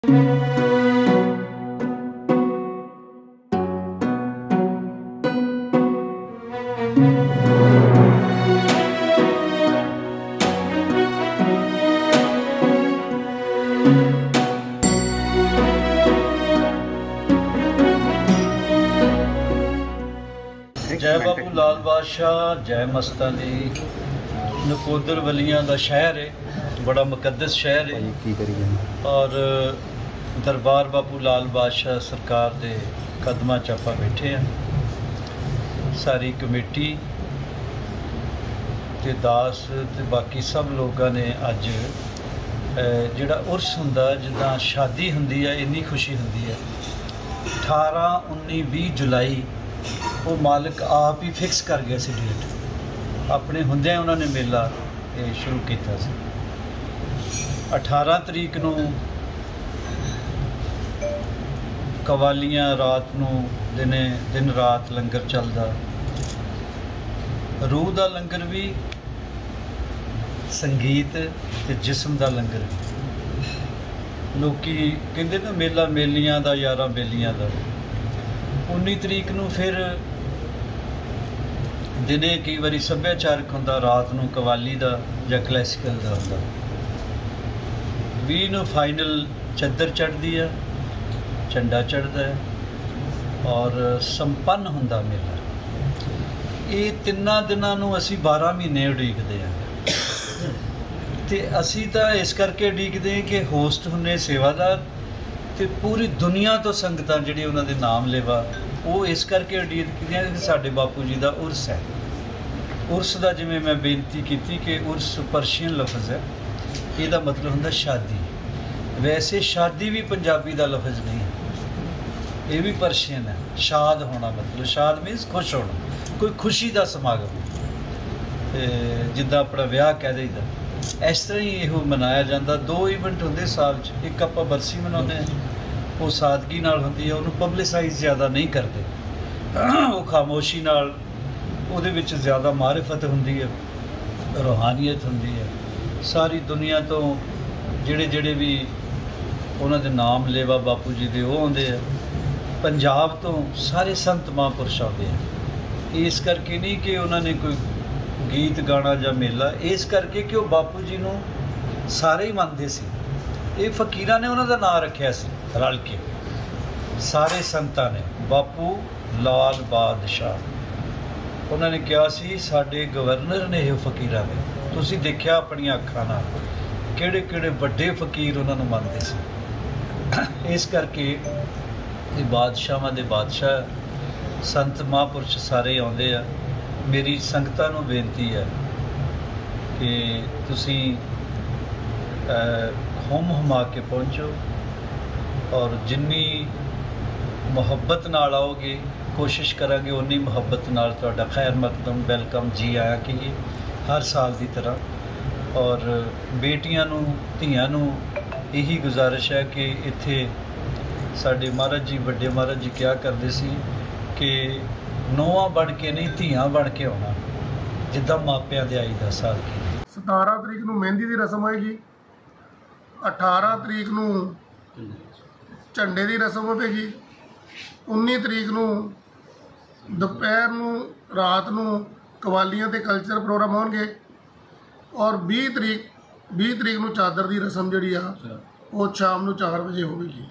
जय बाबू लाल बादशाह, जय मस्तां दी। नकोदर वलियां दा शहर है, बड़ा मुकद्दस शहर है और दरबार बाबू लाल बादशाह सरकार दे कदमां च आपां बैठे हैं। सारी कमेटी ते दास ते बाकी सब लोगों ने अज जिहड़ा उर्स हुंदा जिद्दां शादी हुंदी है, इन्नी खुशी हुंदी है। 18, 19, 20 जुलाई वो मालिक आप ही फिक्स कर गया सी डेट, अपने हुंदे उन्होंने मेला शुरू किया सी। 18 तरीक नूं कवालियां रात नूं दिन रात लंगर चलदा, रूह दा लंगर भी, संगीत ते जिस्म दा लंगर भी। लोकी कहंदे ना मेला मेलियां दा, यारां बेलियां दा। 19 तरीक नूं फिर दिने कई बारी सभ्याचारक हुंदा, रात नूं कवाली दा जां क्लैसिकल दा हुंदा। 20 नूं फाइनल चद्दर चढ़दी है, झंडा चढ़दा है और संपन्न हुंदा मेला। ये 3 दिनां नूं असीं 12 महीने उड़ीकदे हैं ते असीं तां इस करके उड़ीकदे हैं कि होस्ट हुन्ने सेवादार ते पूरी दुनिया तो संगतां जिहड़ी उन्हां दे नाम लेवा वो इस करके उड़ीकदे हैं कि साडे बापू जी दा उर्स है। उर्स दा जिवें मैं बेनती कीती कि उर्स परशियन लफ्ज़ है, इहदा मतलब हुंदा शादी। वैसे शादी भी पंजाबी दा लफ्ज़ नहीं है, ये भी परशियन है। शाद होना मतलब, शाद मीनस खुश होना, कोई खुशी का समागम, जिद्दां अपना विआह कह देईदा, इस तरह ही इहो मनाया जाता। 2 इवेंट होंदे साल च, एक आपां बरसी मनाउंदे हैं, वो सादगी नाल हुंदी है, उहनूं पब्लिसाइज़ ज़्यादा नहीं करते, वो खामोशी नाल ਉਹਦੇ ਵਿੱਚ ज़्यादा मारिफत ਹੁੰਦੀ है, रूहानीयत ਹੁੰਦੀ है। सारी दुनिया तो ਜਿਹੜੇ भी ਉਹਨਾਂ ਦੇ ਨਾਮ ਲੇਵਾ ਬਾਪੂ ਜੀ ਦੇ ਉਹ ਆਉਂਦੇ ਆ। ਪੰਜਾਬ ਤੋਂ ਸਾਰੇ ਸੰਤ ਮਹਾਂਪੁਰਸ਼ ਆਉਂਦੇ ਆ। ਇਸ ਕਰਕੇ ਨਹੀਂ ਕਿ ਉਹਨਾਂ ਨੇ ਕੋਈ ਗੀਤ ਗਾਣਾ ਜਾਂ ਮੇਲਾ, ਇਸ ਕਰਕੇ ਕਿ ਉਹ ਬਾਪੂ ਜੀ ਨੂੰ ਸਾਰੇ ਹੀ ਮੰਨਦੇ ਸੀ। ਇਹ ਫਕੀਰਾਂ ਨੇ ਉਹਨਾਂ ਦਾ ਨਾਂ ਰੱਖਿਆ ਸੀ ਰਲ ਕੇ, ਸਾਰੇ ਸੰਤਾਂ ਨੇ ਬਾਪੂ ਲਾਲ ਬਾਦਸ਼ਾਹ। उन्होंने कहा सी साडे गवर्नर ने ये फकीरां ने, तुसीं देखिया अपनियां अखां नाल किहड़े किहड़े वड्डे फकीर उन्होंने मानते सी। इस करके ये बादशाहां दे बादशाह संत महापुरुष सारे आउंदे आ। मेरी संगतां नूं बेनती है कि तुसीं हुम हुमा के पहुँचो और जिन्नी मुहब्बत नाल आओगे, कोशिश करांगे उन्नी मुहब्बत नाल तुहाडा खैर मकदम वेलकम जी आया कीए हर साल की तरह। और बेटियां नूं धीआं नूं यही गुजारिश है कि इत्थे साडे महाराज जी, वड्डे महाराज जी क्या करदे सी कि नौवां बन के नहीं धीआं बन के आउणा, जिद्दां मापिआं दे आई दा साल की। 17 तरीक नूं मेहंदी की रस्म होएगी, 18 तरीक नूं झंडे की रस्म होवेगी, 19 तरीक नूं दोपहर नूं रात नूं कवालियां ते कल्चर प्रोग्राम होणगे और 20 तरीक नूं चादर की रस्म जिहड़ी आ वो शाम नूं 4 बजे होवेगी।